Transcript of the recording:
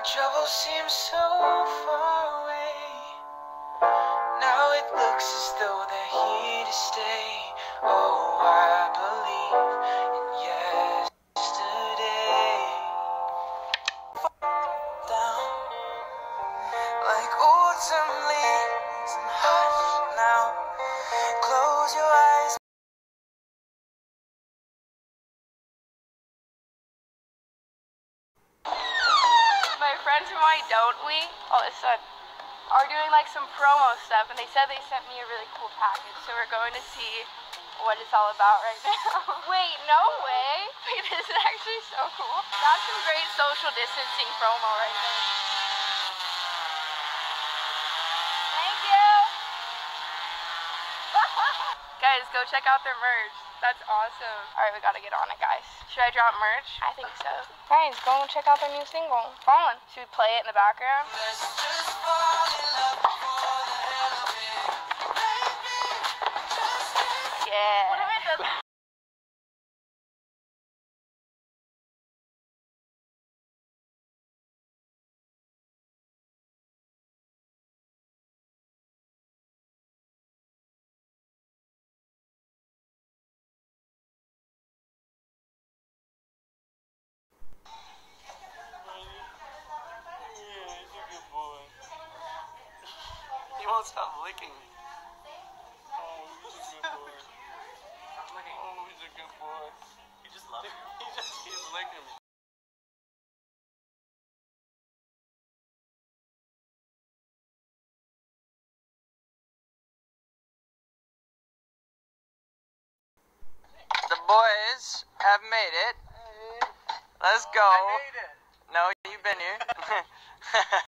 Trouble seems so far away. Now it looks as though they're here to stay. Oh, I believe in yesterday. Down like autumn leaves and hush now. Close your eyes. My friends from Why Don't We all of a sudden are doing like some promo stuff, and they said they sent me a really cool package, so we're going to see what it's all about right now. Wait, no way! Wait, this is actually so cool. That's some great social distancing promo right there. Thank you! Guys, go check out their merch. That's awesome. Alright, we gotta get on it, guys. Should I drop merch? I think so. Guys, go and check out their new single, Fallen. Should we play it in the background? Let's just fall in love for the hell of it. Baby, just Yeah. What if it doesn't? He won't stop licking me. Oh, he's a good boy. Oh, he's a good boy. He just loves you. He's licking me. The boys have made it. Let's go. I made it. No, you've been here.